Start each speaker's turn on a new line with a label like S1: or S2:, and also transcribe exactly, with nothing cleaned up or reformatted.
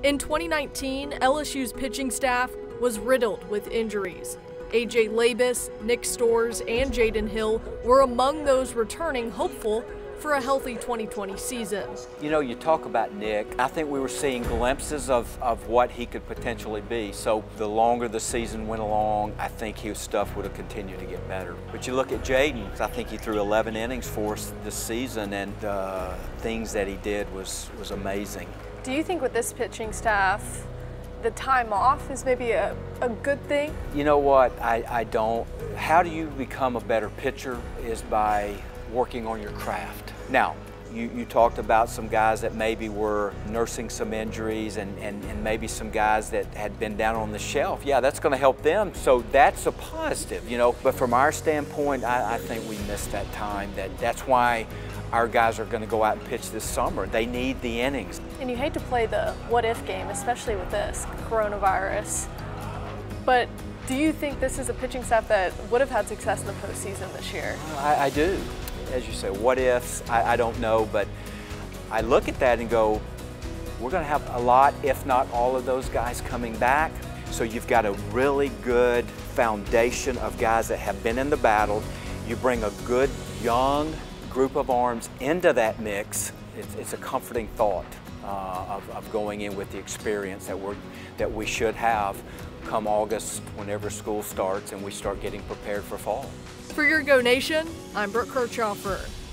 S1: In twenty nineteen, L S U's pitching staff was riddled with injuries. A J Labus, Nick Storrs, and Jaden Hill were among those returning hopeful for a healthy twenty twenty season.
S2: You know, you talk about Nick, I think we were seeing glimpses of, of what he could potentially be. So the longer the season went along, I think his stuff would have continued to get better. But you look at Jaden, I think he threw eleven innings for us this season, and uh, things that he did was, was amazing.
S1: Do you think with this pitching staff, the time off is maybe a, a good thing?
S2: You know what, I, I don't. How do you become a better pitcher is by working on your craft. Now, you, you talked about some guys that maybe were nursing some injuries and, and, and maybe some guys that had been down on the shelf. Yeah, that's going to help them, so that's a positive, you know. But from our standpoint, I, I think we missed that time. That, that's why our guys are going to go out and pitch this summer. They need the innings.
S1: And you hate to play the what-if game, especially with this coronavirus. But do you think this is a pitching staff that would have had success in the postseason this year?
S2: I, I do. As you say, what ifs, I, I don't know, but I look at that and go, we're going to have a lot, if not all of those guys coming back. So you've got a really good foundation of guys that have been in the battle. You bring a good young group of arms into that mix. It's, it's a comforting thought uh, of, of going in with the experience that, we're, that we should have come August, whenever school starts and we start getting prepared for fall.
S1: For your Geaux Nation, I'm Brooke Kirchhoffer.